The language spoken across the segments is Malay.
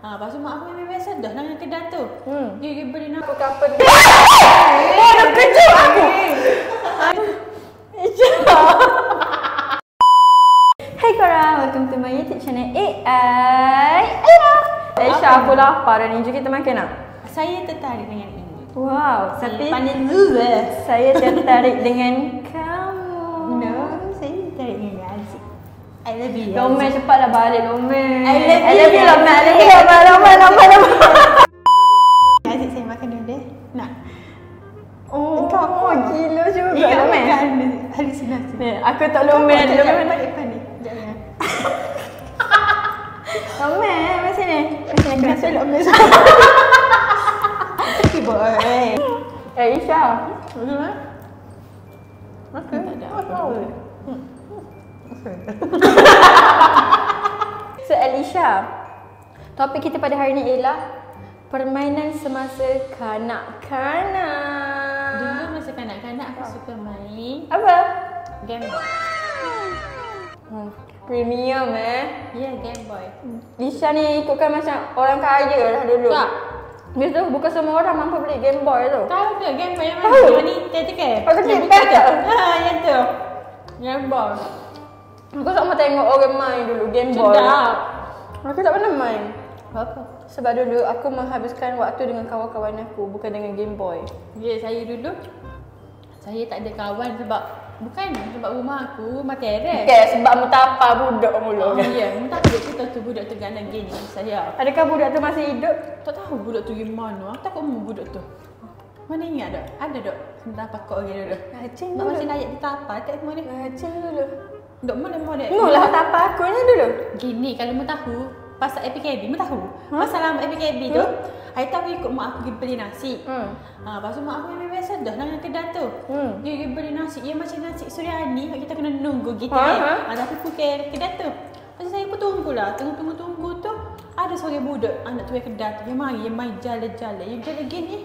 Lepas tu mak aku memang biasa dah dengan kedai tu. Dia beli nak. Aku kapan. Oh, dah kejut aku. Hai korang, welcome to my YouTube channel AI Aina. Aisyah, aku lapar dan ni. Jom kita makan nak? Saya tertarik dengan ini. Wow, tapi Saya saya tertarik dengan kamu. No, saya tertarik dengan Aziz. I love you. Lomel, cepatlah balik Lomel. I love you. I love you Lomel. I love you Lomel. Aziz, saya makan dulu deh. Nak? Oh, gila juga Ingat Lomel. makan halusinasi. Ni, aku tak Lomel. Balik panik. Jangan. Lomel, mari sini. Mari sini, aku nak Saya Lomel. Okay, boy. Aisyah. Makan. Tak ada apa-apa. So Alicia, topik kita pada hari ini ialah permainan semasa kanak-kanak. Dulu masa kanak-kanak aku suka main Apa? Game Boy. Premium Ya, Game Boy. Lisha ni ikutkan macam orang kaya lah dulu. Tak. Dia tu bukan semua orang mampu beli Game Boy tu. Tahu ke Game Boy yang Tahu. mana? Yang Nintendo tu ke? Pakai Yang pad buka tak? Yang tu. Game Boy. Aku tak mau tengok orang main dulu Game Boy. Sedap. Aku tak pernah main. Apa? Sebab dulu aku menghabiskan waktu dengan kawan-kawan aku, bukan dengan Game Boy. Ya, saya dulu saya tak ada kawan sebab rumah aku materai. Okay, sebab mu tapa budak mulu. Ya, entah budak kita tu budak tu gana gini saya. Adakah budak tu masih hidup? Tak tahu budak tu gimana. Aku takut mu budak tu. Mana ingat tak? Ada tak? Entah pakok orang dulu. Rajin Mak dulu. masih naik di tapak tak semua ni. Rajin dulu. Dok mana dek? Mu lah tapa aku ni dulu. Gini kalau mu tahu pasal APKB, mu tahu? Pasal lama APKB tu, hari tu aku ikut mak aku pergi beli nasi. Lepas tu mak aku memang biasa dah dengan kedai tu. Dia beli nasi, dia macam nasi Suryani, kita kena nunggu gitu kan. Tapi pukul kedai tu. Lepas tu saya pun tunggulah, tunggu tu ada seorang budak anak tu kedai tu. Dia main jalan-jalan. Dia jalan gini.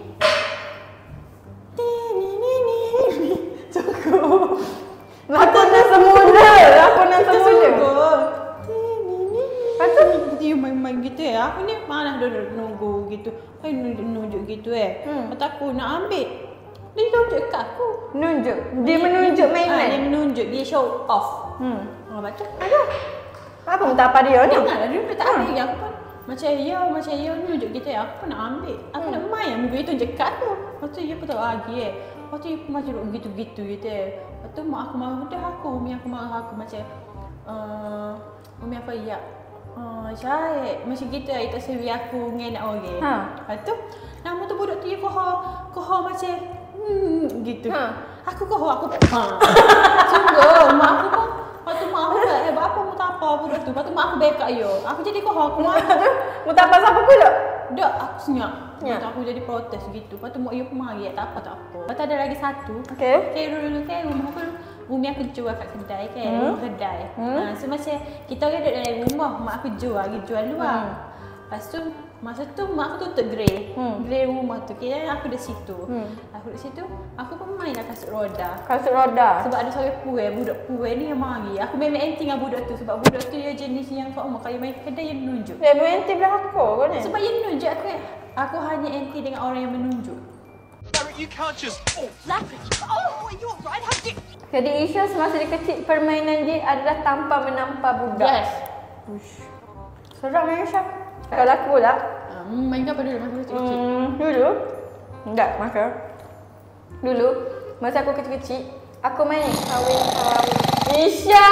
Cukup. Aku nak semula. Aku nak semula. Lepas tu dia main-main gitu aku ni malah duduk nunggu gitu. Nunjuk gitu Lepas tu aku nak ambil. Dia tunjuk kat aku. Nunjuk. Dia menunjuk Dia mainan. menunjuk, dia show off. Lepas tu Ada. Apa mu tapa dia ni? Janganlah dia tak ada aku pun macam ya nunjuk gitu aku pun nak ambil. Aku nak main ambil dia tunjuk kat aku. Lepas tu dia pun tak lagi Lepas tu dia pun macam duduk gitu-gitu Lepas tu mak aku marah dah umi aku marah aku macam umi apa ya. Syahid macam gitu tak sewi aku dengan nak orang. Lepas tu nama tu budak tu dia koho macam gitu. Aku koho aku sungguh mak aku pun. Lepas tu mak aku kata buat apa mu tak apa budak tu. Lepas tu mak aku backup aku jadi koho aku marah. Mu tapa siapa aku tak? Dak aku senyap. Lepas tu aku jadi protes gitu. Lepas tu mak dia pun mari tak apa. Lepas tu ada lagi satu. Okey. Dulu rumah aku umi aku jual kat kedai rumah kedai. So macam kita orang duduk dalam rumah, mak aku jual luar. Lepas tu masa tu mak aku tutup grey rumah tu. Kira aku di situ. Aku pun main lah kasut roda. Kasut roda. Sebab ada seorang budak puai ni yang mari. Aku memang anti dengan budak tu sebab budak tu dia jenis yang sama kalau main kedai yang menunjuk. Dia berhenti belakang kau ni. Sebab yang menunjuk aku hanya anti dengan orang yang menunjuk. You can't just. Oh, you're right. How did? Jadi Isha semasa dia kecil permainan dia adalah tanpa menampar budak. Yes. Seram ya Isha. Kalau aku pula. Main apa dulu masa kecil? Dulu. Enggak, maka. Dulu masa aku kecil-kecil, aku main kawin-kawin. Isha.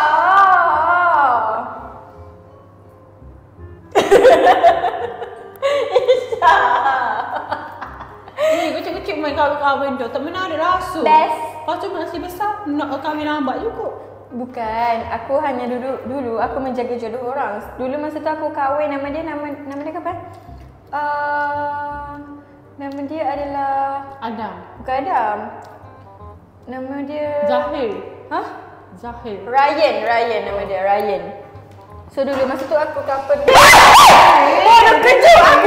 Isha. Kecil-kecil main kahwin-kahwin tu. Tak pernah ada rasa. Best. Lepas tu masih besar, nak kahwin lambat juga. Bukan, aku hanya dulu aku menjaga jodoh orang. Dulu masa tu aku kahwin nama dia apa? Nama dia adalah Adam. bukan Adam. Nama dia Zahir. Hah? Zahir. Ryan nama dia, Ryan. So dulu masa tu aku couple. Oh, dah kejut aku.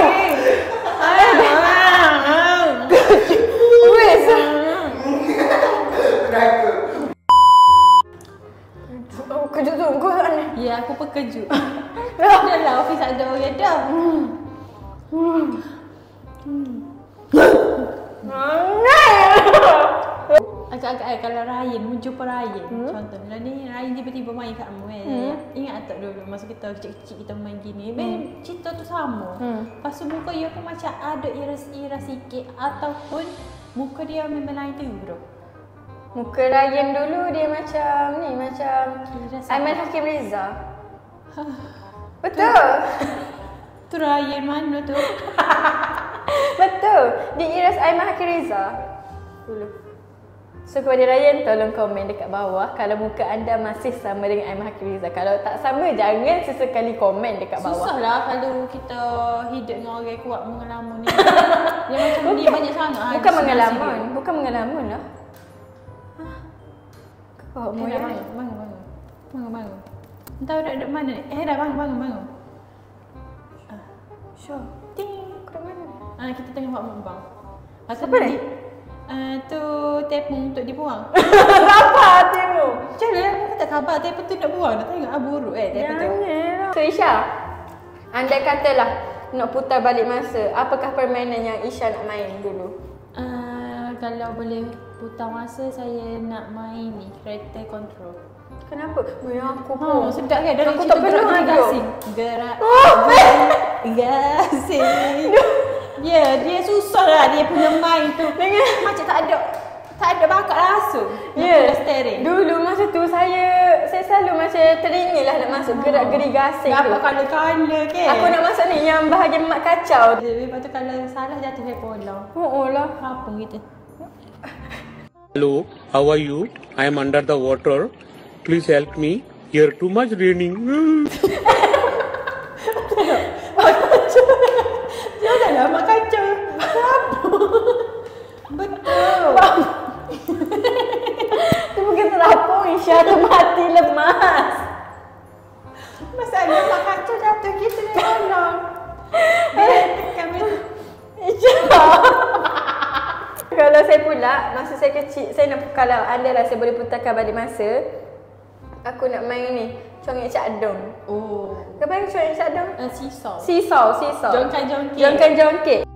Wes. Kejut tu kau kan. Ya, aku pun kejut. Dah lah office ada orang dah. Agak-agak kalau Ryan, jumpa Ryan. Contohnya ni Ryan tiba-tiba main kat kamu Ingat tak dulu masa kita kecil-kecil kita main gini. Cerita tu sama. Lepas tu muka dia pun macam ada iras-iras sikit ataupun muka dia memang lain tu bro. Muka Ryan dulu dia macam ni, macam Aiman Hakim Reza. Betul. Tu Ryan mana tu? Betul. Dia iras Aiman Hakim Reza dulu. So kepada Ryan, tolong komen dekat bawah kalau muka anda masih sama dengan Aiman Hakim Reza. Kalau tak sama, jangan sesekali komen dekat bawah. Susahlah kalau kita hidup dengan orang kuat pengalaman ni. Dia macam dia banyak sangat. Bukan pengalaman, bukan pengalaman lah. Kau mau ya? Bangun. Entah dah mana ni? Dah bangun. Sure. Ting, kau mana? Kita tengah buat mukbang. Siapa ni? Tu tepung untuk dibuang. Kenapa hatimu? Macam mana aku tak khabar tepung tu nak buang. Nak tengok buruk tepung tu. Janganlah. So Isha, andai katalah nak putar balik masa, apakah permainan yang Isha nak main dulu? Kalau boleh putar masa, saya nak main ni, kereta control. Kenapa? Aku pun. Sedap kan? Dalam aku cerita tak pernah gasing. Gerak gasing. Dia susah lah dia punya main tu. Macam tak ada bakat langsung. Steering. Dulu masa tu saya selalu macam teringin lah nak masuk gerak-geri gasing tu. Dapat color kan? Aku nak masuk ni yang bahagian mak kacau. Lepas tu kalau salah jatuh ke bola. Oh lah. Apa gitu. Hello, how are you? I am under the water. Please help me. Here too much raining. Janganlah mak kacau. Betul. Tu mungkin terapung Isha tu mati lemas. Masalah mak kacau jatuh gitu ni tolong. Dia tekan Isha. Kalau saya pula, masa saya kecil, saya nak, kalau anda lah saya boleh putarkan balik masa, aku nak main ni, congek cak dong. Oh. Kau main congek cak dong? Seesaw. Seesaw. Jongkan-jongkit.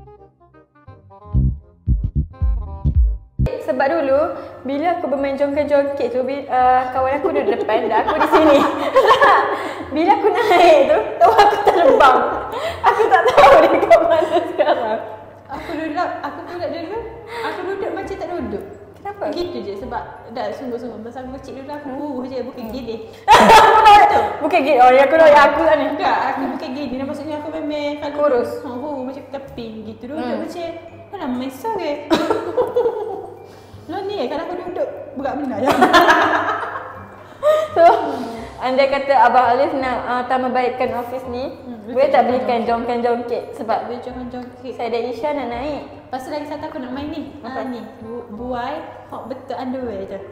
Sebab dulu, bila aku bermain jongkan-jongkit tu, kawan aku duduk depan dan aku di sini. Bila aku naik tu, tahu aku terbang. Aku tak tahu dia kat mana sekarang. Aku duduk macam tak duduk. Kenapa? Gitu je sebab dah sungguh-sungguh masa aku kecil dulu aku je bukan gini. Bukan gini. Oh ya, aku tahu yang aku tak ni. Tak, aku bukan gini. Maksudnya aku memang kalau kurus. Macam keping gitu duduk macam mana mesah ke. Lah ni kalau aku duduk berat benda ya. So, anda kata Abang Alif nak tambah baikkan office ni, boleh tak belikan jongkan-jongkit sebab Boleh jongkan-jongkit. saya dan Isha nak naik. Lepas tu lagi satu aku nak main ni. Ni. Buai hot betul underwear je.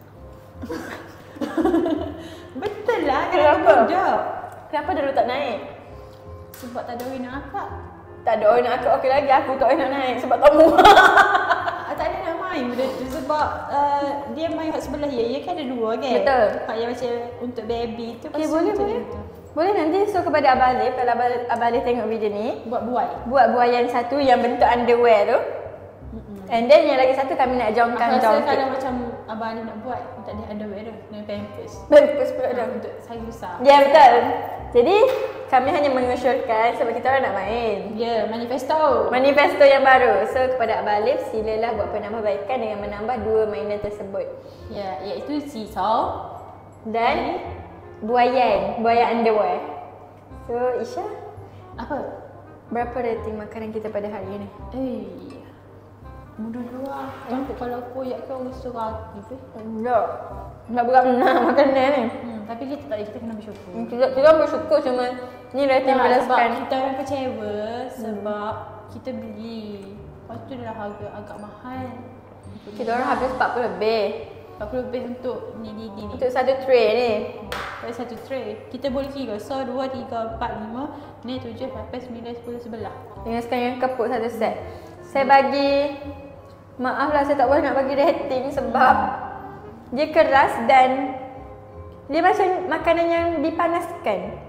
Betul lah kalau aku Kenapa? budak. Kenapa dulu tak naik? Sebab tak ada orang nak akak. Tak ada orang nak akak, okey lagi aku tak nak naik sebab tak muat. Tak ada nak main benda tu sebab dia main kat sebelah dia kan ada dua kan. Betul. Hak yang macam untuk baby tu. Okey, lepas tu boleh, macam boleh. tu. Boleh nanti so kepada Abang Alif, kalau Abang Alif tengok video ni, Buat buai. buat buayan satu yang bentuk underwear tu. And then yang lagi satu kami nak Aku jongkan rasa jongkit. kalau macam abang ni nak buat tak ada underwear dah. Dengan pampers. Bagus pula dah. Untuk saiz besar. Ya betul. Jadi kami hanya mengusulkan sebab kita orang nak main. Ya, manifesto. Manifesto yang baru. So kepada Abang Alif, silalah buat penambahbaikan dengan menambah dua mainan tersebut. Ya, iaitu seesaw Dan buayan underwear. So Isha, apa? berapa rating makanan kita pada hari ini? Mudah luar. Tapi kalau koyak kau surat gitu. Enggak. Nak berat benar makanan ni. Tapi kita tak boleh, kita kena bersyukur. Kita bersyukur cuma ni rating Sebab belaskan. kita orang kecewa sebab kita beli. Lepas tu dah harga agak mahal. Kita orang habis 40 lebih 40 lebih untuk ni. untuk satu tray ni. Ada satu tray. Kita boleh kira. So 2, 3, 4, 5. Ni 7, 8, 9, 10, 11. Dengan sekarang yang kepuk satu set. Saya bagi, maaflah saya tak boleh nak bagi rating sebab dia keras dan dia macam makanan yang dipanaskan.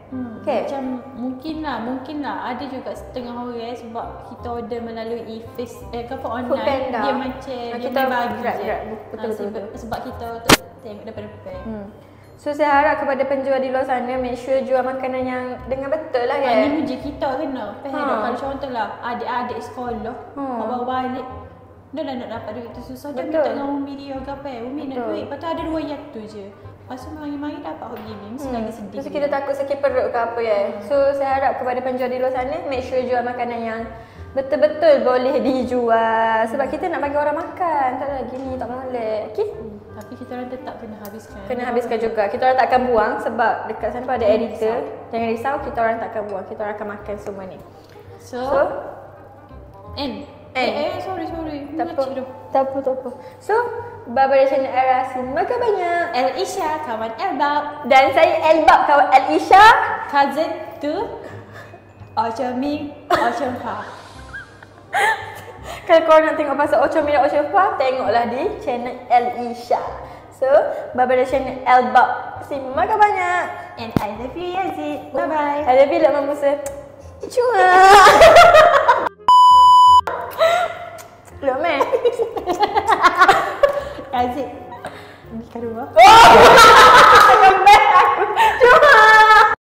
Okay. Macam mungkin lah ada juga setengah orang sebab kita order melalui online. Foodpanda. Dia macam dia Kita boleh bagi grab, je. grab. Betul. Sebab kita tengok daripada depan. So saya harap kepada penjual di luar sana make sure jual makanan yang dengan betul lah kan. Ni uji kita kena. Kalau contohlah adik-adik sekolah bawa balik dah lah nak dapat duit tu susah. Dia minta dengan Umi dia ke apa. Umi nak duit. Lepas tu ada ruayat tu je. Lepas tu mari-mari dapat begini. Mesti lagi sedih. Terus kita takut sakit perut ke apa ya. So saya harap kepada penjual di luar sana make sure jual makanan yang betul-betul boleh dijual. Sebab kita nak bagi orang makan. Tak lagi ni tak boleh. Okay? Tapi kita orang tetap kena habiskan. Kena habiskan juga. Kita orang takkan buang sebab dekat sana pun ada editor. Jangan risau, kita orang takkan buang. Kita orang akan makan semua ni. So End. Sorry. Tak apa. So, Baba dari channel Era, semoga banyak. El Isha, kawan Elbab. Dan saya Elbab, kawan Elisha. Cousin tu Ocon Ming, Ocon Pa. Kalau korang nak tengok pasal Ocon Ming dan Ocon Pa, tengoklah di channel Elisha. So, Baba dari channel Elbab. Semoga banyak. And I love you Yazid. Bye-bye. I love you lah Mamusa. Cuma. Look man. Yazid. Ni kat rumah.